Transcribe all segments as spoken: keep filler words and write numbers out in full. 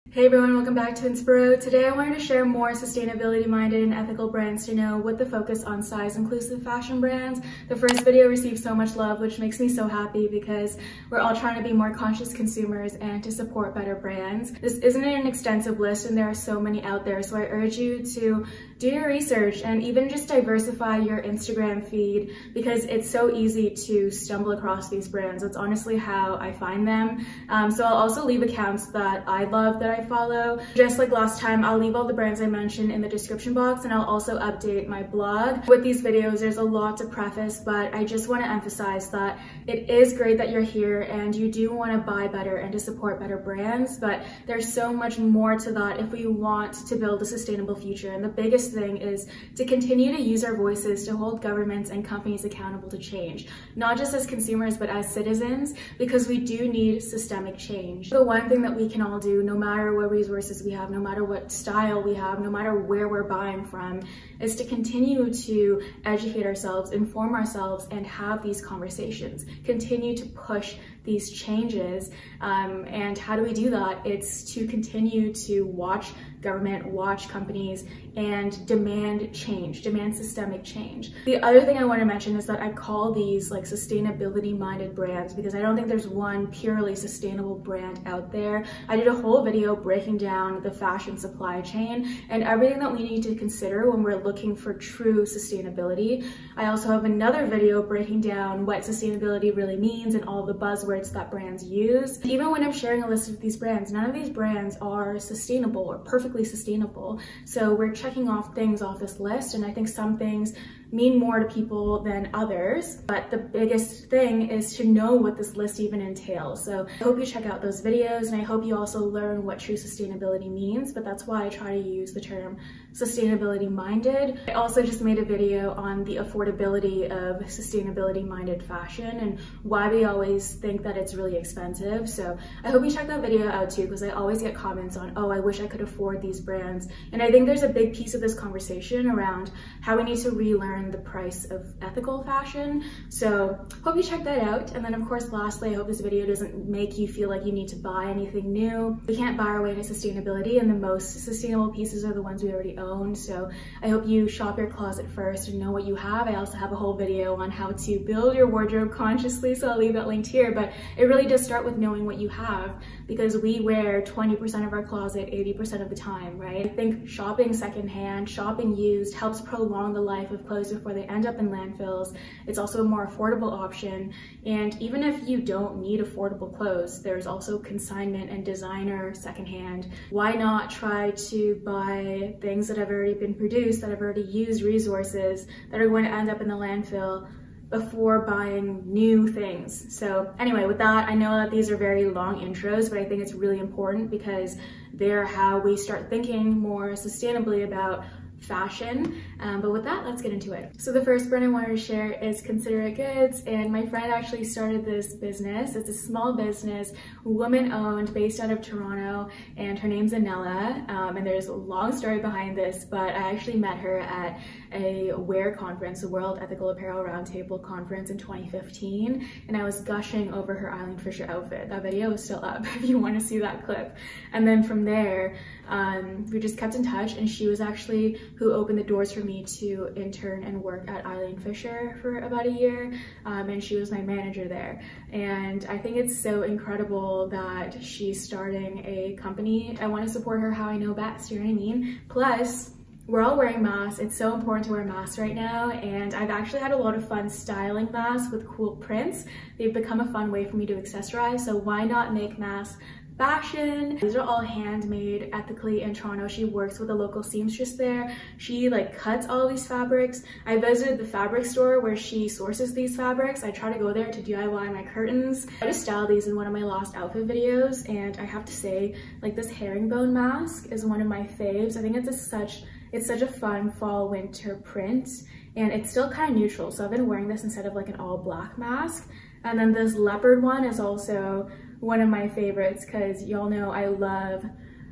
Hey everyone, welcome back to inspiroue. Today I wanted to share more sustainability minded and ethical brands to know with the focus on size inclusive fashion brands. The first video received so much love, which makes me so happy because we're all trying to be more conscious consumers and to support better brands. This isn't an extensive list and there are so many out there, so I urge you to do your research and even just diversify your Instagram feed because it's so easy to stumble across these brands. That's honestly how I find them. Um, so I'll also leave accounts that I love that I follow. Just like last time, I'll leave all the brands I mentioned in the description box and I'll also update my blog. With these videos, there's a lot to preface, but I just want to emphasize that it is great that you're here and you do want to buy better and to support better brands, but there's so much more to that if we want to build a sustainable future. And the biggest thing is to continue to use our voices to hold governments and companies accountable to change, not just as consumers, but as citizens, because we do need systemic change. The one thing that we can all do, no matter what resources we have, no matter what style we have, no matter where we're buying from, is to continue to educate ourselves, inform ourselves, and have these conversations. Continue to push these changes. Um, and how do we do that? It's to continue to watch government, watch companies, and demand change, demand systemic change. The other thing I want to mention is that I call these like sustainability minded brands because I don't think there's one purely sustainable brand out there. I did a whole video breaking down the fashion supply chain and everything that we need to consider when we're looking for true sustainability. I also have another video breaking down what sustainability really means and all the buzzwords that brands use. Even when I'm sharing a list of these brands, none of these brands are sustainable or perfectly sustainable. So we're checking off things off this list, and I think some things mean more to people than others, but the biggest thing is to know what this list even entails. So I hope you check out those videos and I hope you also learn what true sustainability means, but that's why I try to use the term sustainability minded. I also just made a video on the affordability of sustainability minded fashion and why we always think that it's really expensive. So I hope you check that video out too, because I always get comments on, oh, I wish I could afford these brands. And I think there's a big piece of this conversation around how we need to relearn the price of ethical fashion. So hope you check that out. And then of course, lastly, I hope this video doesn't make you feel like you need to buy anything new. We can't buy our way to sustainability, and the most sustainable pieces are the ones we already own. So I hope you shop your closet first and know what you have. I also have a whole video on how to build your wardrobe consciously, so I'll leave that linked here, but it really does start with knowing what you have because we wear twenty percent of our closet eighty percent of the time, right? I think shopping secondhand, shopping used helps prolong the life of clothes before they end up in landfills. It's also a more affordable option. And even if you don't need affordable clothes, there's also consignment and designer secondhand. Why not try to buy things that have already been produced, that have already used resources, that are going to end up in the landfill before buying new things? So anyway, with that, I know that these are very long intros, but I think it's really important because they're how we start thinking more sustainably about fashion. Um, but with that, let's get into it. So the first brand I wanted to share is Considerate Goods, and my friend actually started this business. It's a small business, woman owned, based out of Toronto, and her name's Anella. Um, and there's a long story behind this, but I actually met her at a WEAR conference, the World Ethical Apparel Roundtable conference in twenty fifteen, and I was gushing over her Eileen Fisher outfit. That video is still up if you want to see that clip. And then from there, um, we just kept in touch, and she was actually who opened the doors for me to intern and work at Eileen Fisher for about a year, um, and she was my manager there. And I think it's so incredible that she's starting a company. I want to support her how I know best, you know what I mean? Plus, we're all wearing masks. It's so important to wear masks right now, and I've actually had a lot of fun styling masks with cool prints. They've become a fun way for me to accessorize, so why not make masks fashion? These are all handmade ethically in Toronto. She works with a local seamstress there. She like cuts all these fabrics. I visited the fabric store where she sources these fabrics. I try to go there to D I Y my curtains. I just styled these in one of my last outfit videos, and I have to say, like, this herringbone mask is one of my faves. I think it's a such It's such a fun fall winter print, and it's still kind of neutral. So I've been wearing this instead of like an all black mask. And then this leopard one is also one of my favorites because y'all know I love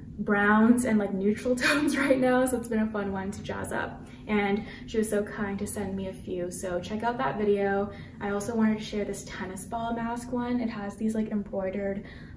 browns and like neutral tones right now. So it's been a fun one to jazz up. And she was so kind to send me a few. So check out that video. I also wanted to share this tennis ball mask one. It has these like embroidered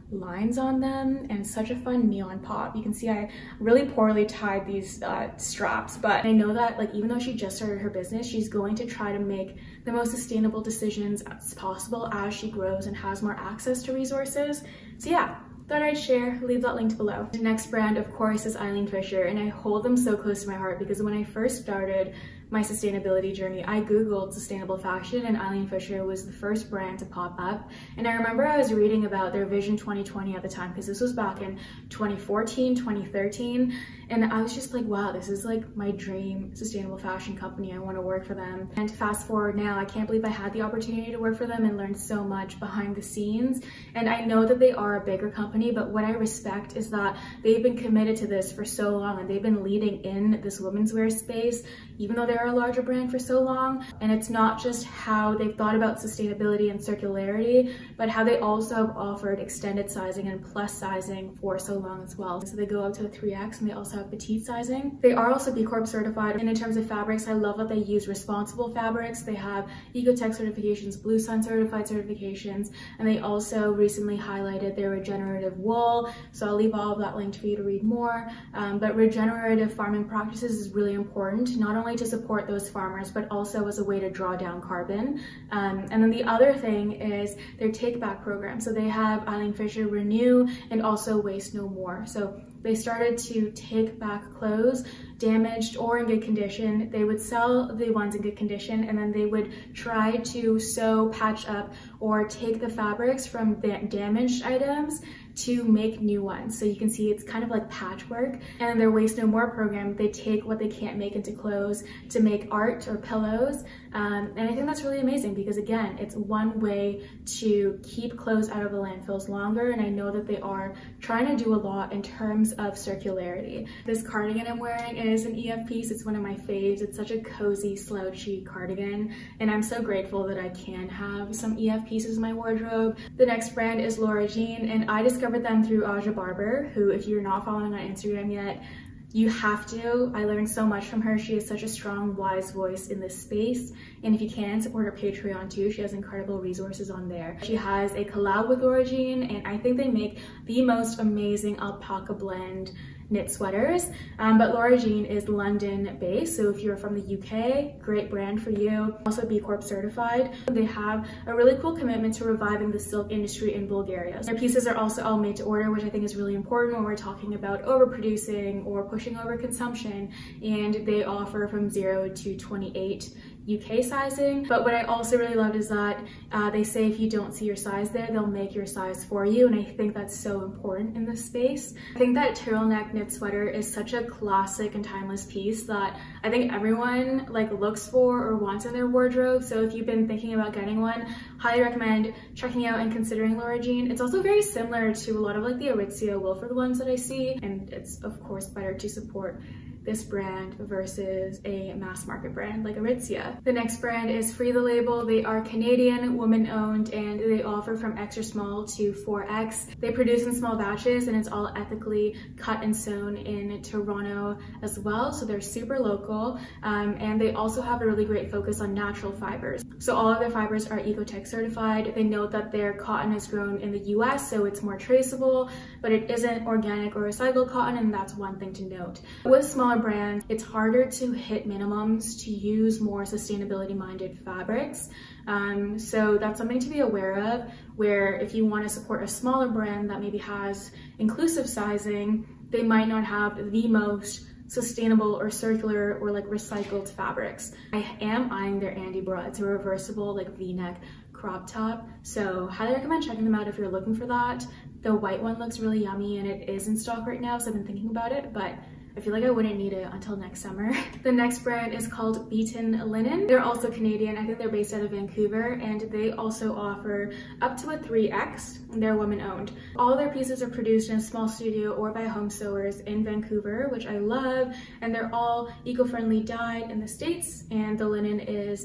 lines on them and such a fun neon pop. You can see I really poorly tied these uh, straps, but I know that like even though she just started her business, she's going to try to make the most sustainable decisions as possible as she grows and has more access to resources. So yeah, thought I'd share, leave that linked below. The next brand, of course, is Eileen Fisher, and I hold them so close to my heart because when I first started my sustainability journey, I Googled sustainable fashion and Eileen Fisher was the first brand to pop up. And I remember I was reading about their Vision twenty twenty at the time, because this was back in twenty fourteen, twenty thirteen. And I was just like, wow, this is like my dream sustainable fashion company. I want to work for them. And fast forward now, I can't believe I had the opportunity to work for them and learn so much behind the scenes. And I know that they are a bigger company, but what I respect is that they've been committed to this for so long and they've been leading in this women's wear space, even though they're a larger brand for so long. And it's not just how they've thought about sustainability and circularity, but how they also have offered extended sizing and plus sizing for so long as well. So they go up to a three X and they also have petite sizing. They are also B Corp certified. And in terms of fabrics, I love that they use responsible fabrics. They have Ecotech certifications, Blue Sun certified certifications, and they also recently highlighted their regenerative wool. So I'll leave all of that linked for you to read more. Um, but regenerative farming practices is really important, not only to support those farmers, but also as a way to draw down carbon. Um, and then the other thing is their take back program. So they have Eileen Fisher Renew and also Waste No More. So they started to take back clothes damaged or in good condition. They would sell the ones in good condition and then they would try to sew, patch up, or take the fabrics from the damaged items to make new ones. So you can see it's kind of like patchwork. And their Waste No More program, they take what they can't make into clothes to make art or pillows. Um, and I think that's really amazing because again, it's one way to keep clothes out of the landfills longer. And I know that they are trying to do a lot in terms of circularity. This cardigan I'm wearing is an E F piece. It's one of my faves. It's such a cozy, slouchy cardigan. And I'm so grateful that I can have some E F pieces in my wardrobe. The next brand is Laura Jean, and I discovered them through Aja Barber, who, if you're not following on Instagram yet, you have to. I learned so much from her. She has such a strong, wise voice in this space. And if you can, support her Patreon too. She has incredible resources on there. She has a collab with Laura Jean, and I think they make the most amazing alpaca blend knit sweaters. Um, but Laura Jean is London based, so if you're from the U K, great brand for you. Also B Corp certified. They have a really cool commitment to reviving the silk industry in Bulgaria. Their pieces are also all made to order, which I think is really important when we're talking about overproducing or pushing over consumption. And they offer from zero to twenty-eight U K sizing. But what I also really loved is that uh, they say if you don't see your size there, they'll make your size for you. And I think that's so important in this space. I think that turtleneck knit sweater is such a classic and timeless piece that I think everyone like looks for or wants in their wardrobe. So if you've been thinking about getting one, highly recommend checking out and considering Laura Jean. It's also very similar to a lot of like the Aritzia Wilford ones that I see. And it's of course better to support this brand versus a mass market brand like Aritzia. The next brand is Free the Label. They are Canadian, woman owned, and they offer from extra small to four X. They produce in small batches and it's all ethically cut and sewn in Toronto as well. So they're super local, um, and they also have a really great focus on natural fibers. So all of their fibers are Ecotech certified. They note that their cotton is grown in the U S, so it's more traceable, but it isn't organic or recycled cotton, and that's one thing to note. With smaller brands, it's harder to hit minimums to use more sustainability minded fabrics. Um, so that's something to be aware of, where if you want to support a smaller brand that maybe has inclusive sizing, they might not have the most sustainable or circular or like recycled fabrics. I am eyeing their Andy bra. It's a reversible like V-neck crop top. So highly recommend checking them out if you're looking for that. The white one looks really yummy and it is in stock right now, so I've been thinking about it, but I feel like I wouldn't need it until next summer. The next brand is called Beaten Linen. They're also Canadian. I think they're based out of Vancouver, and they also offer up to a three X. They're women owned. All their pieces are produced in a small studio or by home sewers in Vancouver, which I love, and they're all eco-friendly dyed in the States, and the linen is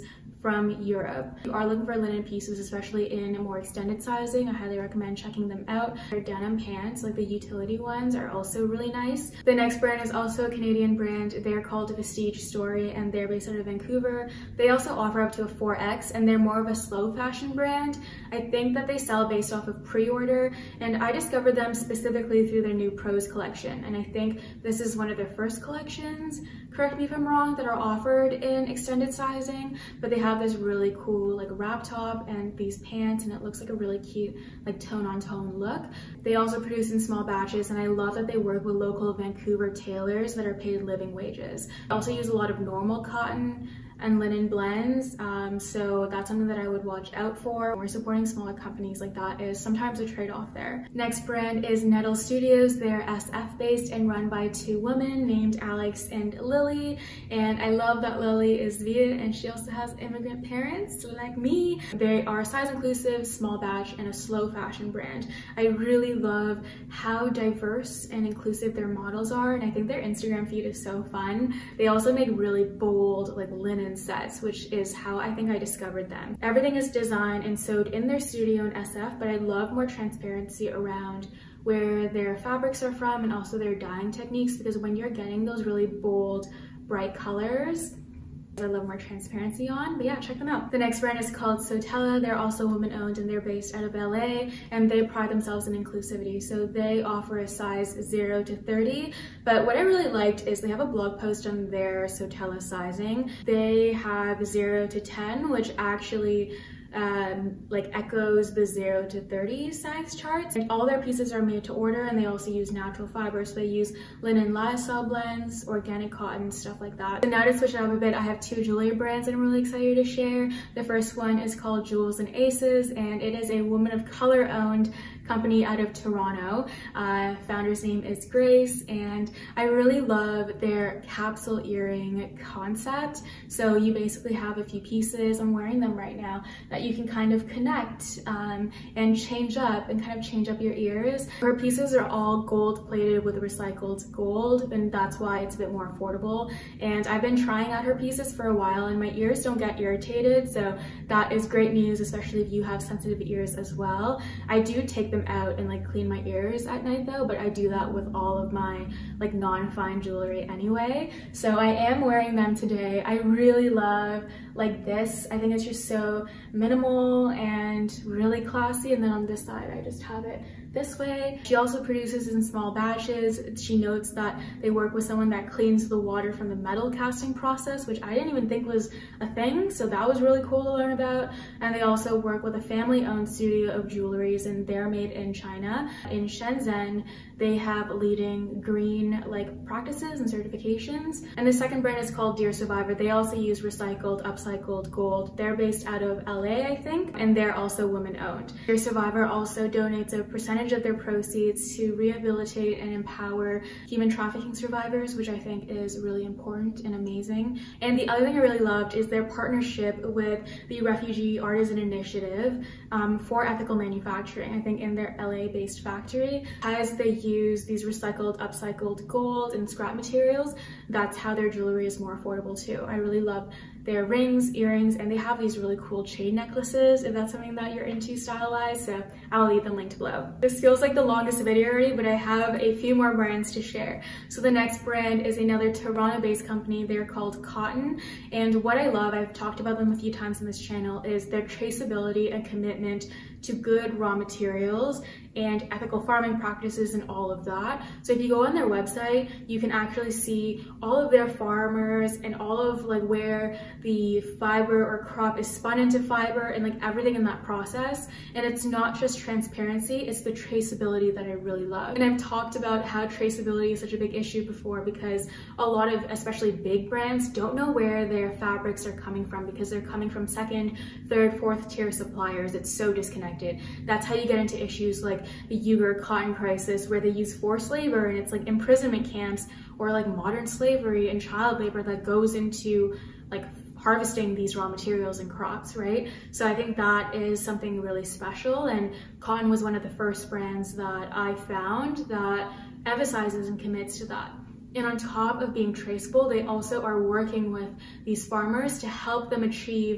from Europe. If you are looking for linen pieces, especially in a more extended sizing, I highly recommend checking them out. Their denim pants, like the utility ones, are also really nice. The next brand is also a Canadian brand. They're called Vestige Story and they're based out of Vancouver. They also offer up to a four X and they're more of a slow fashion brand. I think that they sell based off of pre-order, and I discovered them specifically through their new Pros collection, and I think this is one of their first collections, correct me if I'm wrong, that are offered in extended sizing, but they have this really cool like wrap top and these pants, and it looks like a really cute like tone on tone look. They also produce in small batches, and I love that they work with local Vancouver tailors that are paid living wages. I also use a lot of normal cotton and linen blends, um, so that's something that I would watch out for. When we're supporting smaller companies like that is sometimes a trade-off there. Next brand is Nettle Studios. They're S F based and run by two women named Alex and Lily, and I love that Lily is Viet and she also has immigrant parents like me. They are size inclusive, small batch, and a slow fashion brand. I really love how diverse and inclusive their models are, and I think their Instagram feed is so fun. They also make really bold like linen sets, which is how I think I discovered them. Everything is designed and sewed in their studio in S F, but I love more transparency around where their fabrics are from and also their dyeing techniques, because when you're getting those really bold, bright colors, I love more transparency on, but yeah, check them out. The next brand is called Sotella. They're also woman owned and they're based out of L A, and they pride themselves in inclusivity. So they offer a size zero to thirty, but what I really liked is they have a blog post on their Sotella sizing. They have zero to ten, which actually Um, like echoes the zero to thirty size charts. And all their pieces are made to order, and they also use natural fibers. So they use linen lyocell blends, organic cotton, stuff like that. So now to switch it up a bit, I have two jewelry brands that I'm really excited to share. The first one is called Jewels and Aces, and it is a woman of color owned company out of Toronto. Uh, founder's name is Grace, and I really love their capsule earring concept. So you basically have a few pieces, I'm wearing them right now, that you can kind of connect um, and change up and kind of change up your ears. Her pieces are all gold plated with recycled gold, and that's why it's a bit more affordable. And I've been trying out her pieces for a while and my ears don't get irritated, so that is great news, especially if you have sensitive ears as well. I do take them out and like clean my ears at night though, but I do that with all of my like non-fine jewelry anyway. So I am wearing them today. I really love like this. I think it's just so minimal and really classy, and then on this side I just have it this way. She also produces in small batches. She notes that they work with someone that cleans the water from the metal casting process, which I didn't even think was a thing, so that was really cool to learn about. And they also work with a family-owned studio of jewelries, and they're made in China. In Shenzhen, they have leading green like practices and certifications. And the second brand is called Dear Survivor. They also use recycled, upcycled gold. They're based out of L A, I think, and they're also women-owned. Dear Survivor also donates a percentage of their proceeds to rehabilitate and empower human trafficking survivors, which I think is really important and amazing. And the other thing I really loved is their partnership with the Refugee Artisan Initiative um, for ethical manufacturing. I think in their L A-based factory, as they use these recycled, upcycled gold and scrap materials, that's how their jewelry is more affordable too. I really love their rings, earrings, and they have these really cool chain necklaces if that's something that you're into style-wise, so I'll leave them linked below. This feels like the longest video already, but I have a few more brands to share. So the next brand is another Toronto-based company. They're called Cotton, and what I love, I've talked about them a few times on this channel, is their traceability and commitment to good raw materials and ethical farming practices and all of that. So if you go on their website, you can actually see all of their farmers and all of like where the fiber or crop is spun into fiber and like everything in that process. And it's not just transparency, it's the traceability that I really love. And I've talked about how traceability is such a big issue before, because a lot of especially big brands don't know where their fabrics are coming from because they're coming from second, third, fourth tier suppliers. It's so disconnected. That's how you get into issues like the Uyghur cotton crisis, where they use forced labor and it's like imprisonment camps, or like modern slavery and child labor that goes into like harvesting these raw materials and crops, right? So I think that is something really special, and Cotton was one of the first brands that I found that emphasizes and commits to that. And on top of being traceable, they also are working with these farmers to help them achieve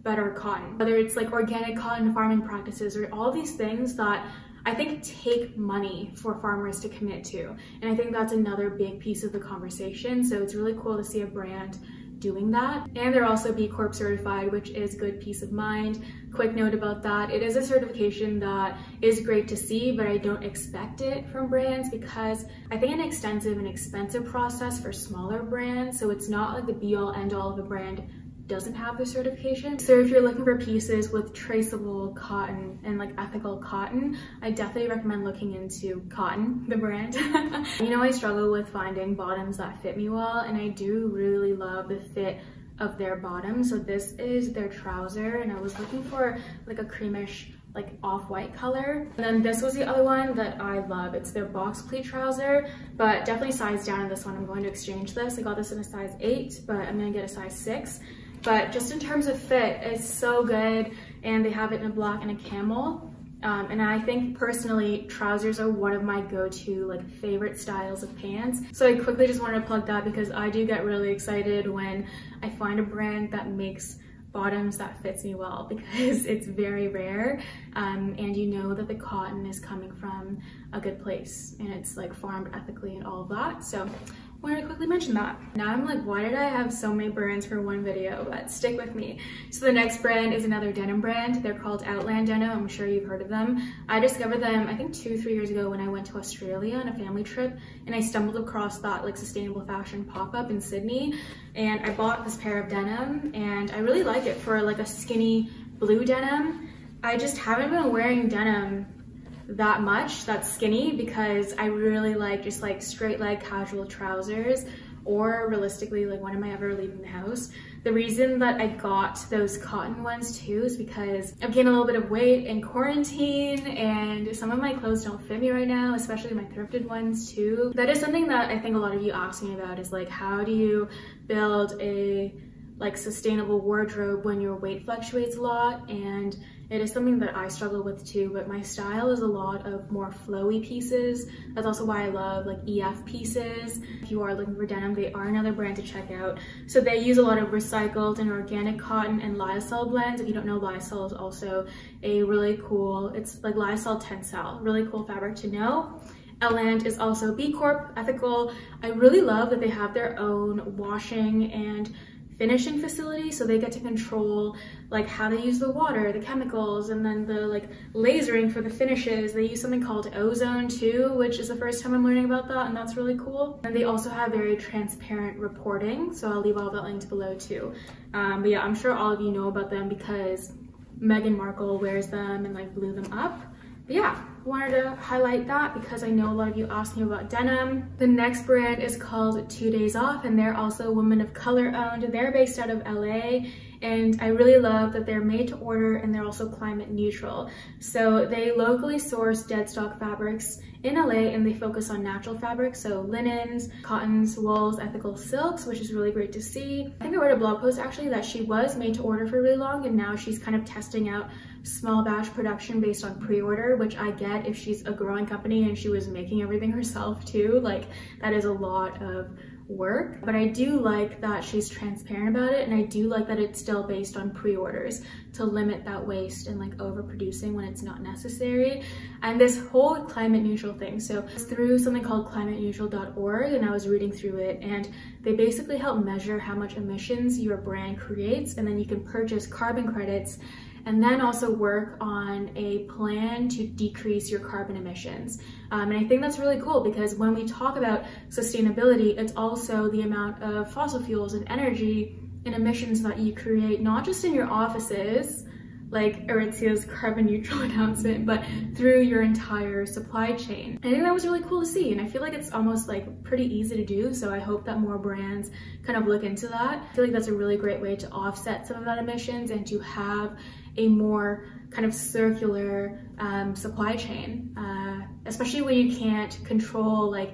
better cotton, whether it's like organic cotton farming practices or all these things that I think take money for farmers to commit to. And I think that's another big piece of the conversation. So it's really cool to see a brand doing that. And they're also B Corp certified, which is good peace of mind. Quick note about that, it is a certification that is great to see, but I don't expect it from brands because I think an extensive and expensive process for smaller brands. So it's not like the be all end all of a brand doesn't have the certification. So if you're looking for pieces with traceable cotton and like ethical cotton, I definitely recommend looking into Cotton, the brand. You know, I struggle with finding bottoms that fit me well, and I do really love the fit of their bottom. So this is their trouser, and I was looking for like a creamish, like off-white color. And then this was the other one that I love. It's their box pleat trouser, but definitely size down in this one. I'm going to exchange this. I got this in a size eight, but I'm gonna get a size six. But just in terms of fit, it's so good, and they have it in a black and a camel. Um, and I think personally, trousers are one of my go-to like favorite styles of pants. So I quickly just wanted to plug that because I do get really excited when I find a brand that makes bottoms that fits me well, because it's very rare, um, and you know that the cotton is coming from a good place and it's like farmed ethically and all of that. So I wanted to quickly mention that. Now I'm like, why did I have so many brands for one video? But stick with me. So the next brand is another denim brand. They're called Outland Denim. I'm sure you've heard of them. I discovered them I think two, three years ago when I went to Australia on a family trip, and I stumbled across that like sustainable fashion pop-up in Sydney, and I bought this pair of denim, and I really like it for like a skinny blue denim. I just haven't been wearing denim that much that's skinny because I really like just like straight leg casual trousers, or realistically, like when am I ever leaving the house? The reason that I got those cotton ones too is because I've gained a little bit of weight in quarantine, and some of my clothes don't fit me right now, especially my thrifted ones too. That is something that I think a lot of you ask me about, is like, how do you build a like sustainable wardrobe when your weight fluctuates a lot? And it is something that I struggle with too, but my style is a lot of more flowy pieces. That's also why I love like E F pieces. If you are looking for denim, they are another brand to check out. So they use a lot of recycled and organic cotton and lyocell blends. If you don't know, lyocell is also a really cool, it's like lyocell tensile, really cool fabric to know. Outland is also B Corp, ethical. I really love that they have their own washing and finishing facility, so they get to control like how they use the water, the chemicals, and then the like lasering for the finishes. They use something called ozone too, which is the first time I'm learning about that, and that's really cool. And they also have very transparent reporting, so I'll leave all that linked below too. Um, but yeah, I'm sure all of you know about them because Meghan Markle wears them and like blew them up. But yeah, wanted to highlight that because I know a lot of you asked me about denim. The next brand is called Two Days Off, and they're also women of color owned. They're based out of L A, and I really love that they're made to order and they're also climate neutral. So they locally source dead stock fabrics in L A, and they focus on natural fabrics, so linens, cottons, wools, ethical silks, which is really great to see. I think I read a blog post actually that she was made to order for really long, and now she's kind of testing out small batch production based on pre-order, which I get if she's a growing company and she was making everything herself too. Like, that is a lot of work, but I do like that she's transparent about it, and I do like that it's still based on pre-orders to limit that waste and like overproducing when it's not necessary. And this whole climate neutral thing, so it's through something called climate neutral dot org, and I was reading through it, and they basically help measure how much emissions your brand creates, and then you can purchase carbon credits and then also work on a plan to decrease your carbon emissions. Um, and I think that's really cool because when we talk about sustainability, it's also the amount of fossil fuels and energy and emissions that you create, not just in your offices, like Aritzia's carbon neutral announcement, but through your entire supply chain. I think that was really cool to see, and I feel like it's almost like pretty easy to do, so I hope that more brands kind of look into that. I feel like that's a really great way to offset some of that emissions and to have a more kind of circular um, supply chain, uh, especially when you can't control like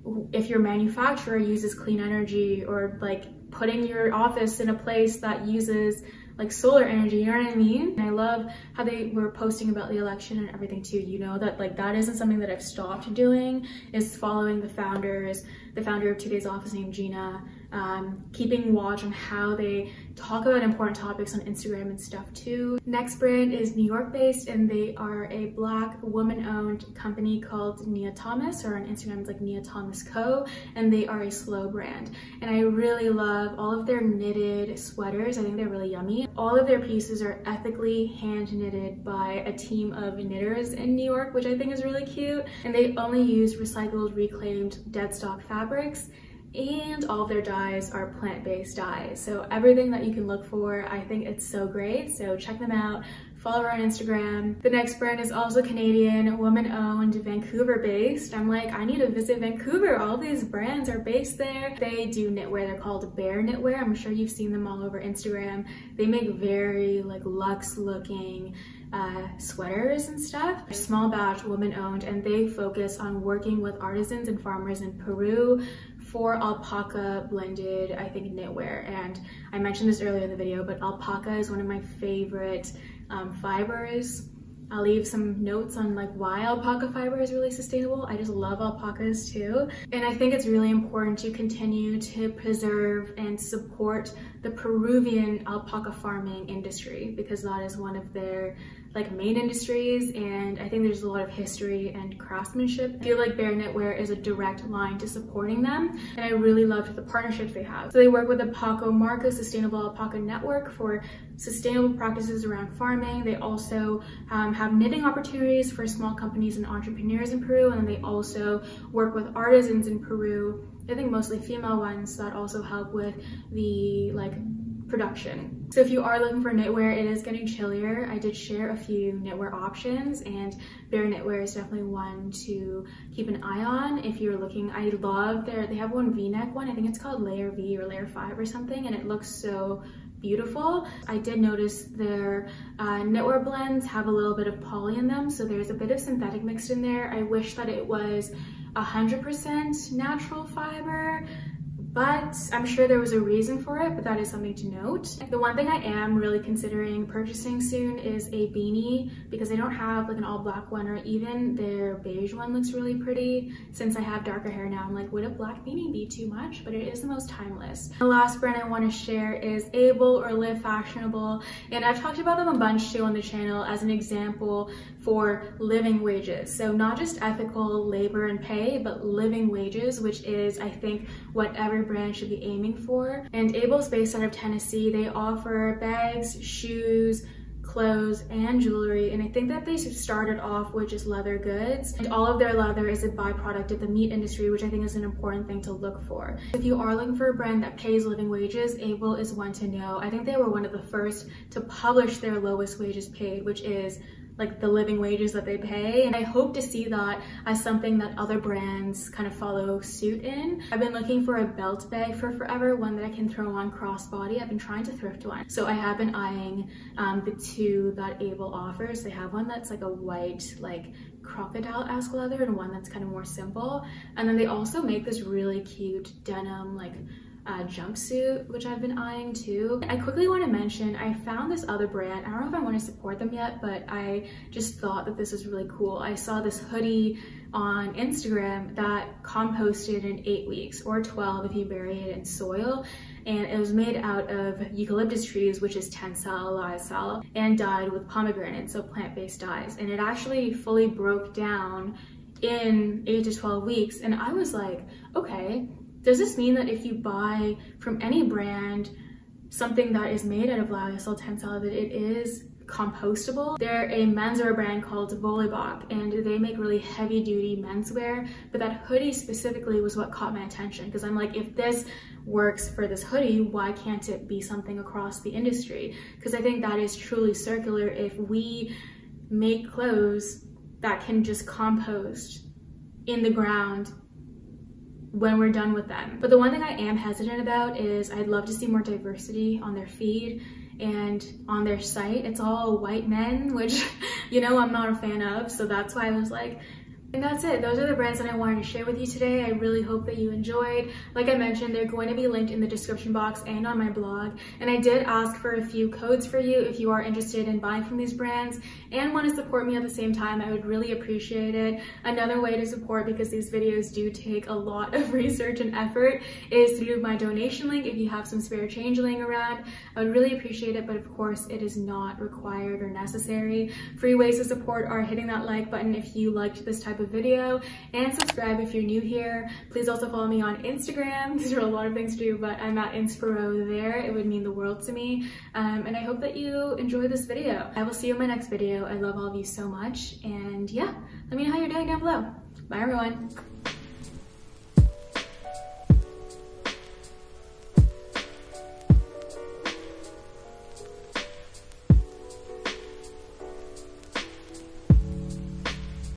if your manufacturer uses clean energy, or like putting your office in a place that uses like solar energy, you know what I mean? And I love how they were posting about the election and everything too. You know, that like that isn't something that I've stopped doing, is following the founders. The founder of Two Days Off is named Gina. um, keeping watch on how they talk about important topics on Instagram and stuff too. Next brand is New York based, and they are a Black woman-owned company called Nia Thomas, or on Instagram it's like Nia Thomas Co, and they are a slow brand. And I really love all of their knitted sweaters. I think they're really yummy. All of their pieces are ethically hand knitted by a team of knitters in New York, which I think is really cute. And they only use recycled, reclaimed, dead stock fabrics, and all of their dyes are plant-based dyes. So everything that you can look for, I think it's so great. So check them out. Follow her on Instagram. The next brand is also Canadian, woman-owned, Vancouver-based. I'm like, I need to visit Vancouver. All these brands are based there. They do knitwear. They're called Bear Knitwear. I'm sure you've seen them all over Instagram. They make very like luxe-looking uh, sweaters and stuff. They're small batch, woman-owned, and they focus on working with artisans and farmers in Peru for alpaca blended, I think, knitwear. And I mentioned this earlier in the video, but alpaca is one of my favorite um, fibers. I'll leave some notes on like why alpaca fiber is really sustainable. I just love alpacas too. And I think it's really important to continue to preserve and support the Peruvian alpaca farming industry, because that is one of their like main industries, and I think there's a lot of history and craftsmanship. I feel like Bear Knitwear is a direct line to supporting them, and I really loved the partnerships they have. So they work with the Paco Marca Sustainable Alpaca Network for sustainable practices around farming. They also um, have knitting opportunities for small companies and entrepreneurs in Peru, and then they also work with artisans in Peru, I think mostly female ones, that also help with the like production. So if you are looking for knitwear, it is getting chillier. I did share a few knitwear options, and Bear Knitwear is definitely one to keep an eye on if you're looking. I love their, they have one V-neck one, I think it's called Layer V or Layer five or something, and it looks so beautiful. I did notice their uh, knitwear blends have a little bit of poly in them, so there's a bit of synthetic mixed in there. I wish that it was one hundred percent natural fiber, but I'm sure there was a reason for it, but that is something to note. The one thing I am really considering purchasing soon is a beanie, because they don't have like an all black one, or even their beige one looks really pretty. Since I have darker hair now, I'm like, would a black beanie be too much? But it is the most timeless. The last brand I want to share is Able, or Live Fashionable, and I've talked about them a bunch too on the channel as an example for living wages. So not just ethical labor and pay, but living wages, which is, I think, what every brand should be aiming for. And Able is based out of Tennessee. They offer bags, shoes, clothes, and jewelry, and I think that they started off with just leather goods, and all of their leather is a byproduct of the meat industry, which I think is an important thing to look for. If you are looking for a brand that pays living wages, Able is one to know. I think they were one of the first to publish their lowest wages paid, which is like the living wages that they pay, and I hope to see that as something that other brands kind of follow suit in. I've been looking for a belt bag for forever, one that I can throw on crossbody. I've been trying to thrift one, so I have been eyeing um, the two that Able offers. They have one that's like a white like crocodile-esque leather, and one that's kind of more simple, and then they also make this really cute denim like Uh, jumpsuit, which I've been eyeing too. I quickly want to mention, I found this other brand. I don't know if I want to support them yet, but I just thought that this was really cool. I saw this hoodie on Instagram that composted in eight weeks, or twelve if you bury it in soil, and it was made out of eucalyptus trees, which is tencel, lyocell, and dyed with pomegranate, so plant-based dyes. And it actually fully broke down in eight to twelve weeks, and I was like, okay, does this mean that if you buy from any brand something that is made out of lyocell tencel, that it is compostable? They're a menswear brand called Volleybach, and they make really heavy duty menswear, but that hoodie specifically was what caught my attention, because I'm like, if this works for this hoodie, why can't it be something across the industry? Because I think that is truly circular if we make clothes that can just compost in the ground when we're done with them. But the one thing I am hesitant about is I'd love to see more diversity on their feed and on their site. It's all white men, which, you know, I'm not a fan of, so that's why I was like, And that's it. Those are the brands that I wanted to share with you today. I really hope that you enjoyed. Like I mentioned, they're going to be linked in the description box and on my blog. And I did ask for a few codes for you if you are interested in buying from these brands and want to support me at the same time. I would really appreciate it. Another way to support, because these videos do take a lot of research and effort, is through my donation link. If you have some spare change laying around, I would really appreciate it, but of course it is not required or necessary. Free ways to support are hitting that like button if you liked this type of video, and subscribe if you're new here. Please also follow me on Instagram. These are a lot of things to do, but I'm at inspiroue there. It would mean the world to me. Um, and I hope that you enjoyed this video. I will see you in my next video. I love all of you so much. And yeah, let me know how you're doing down below. Bye everyone.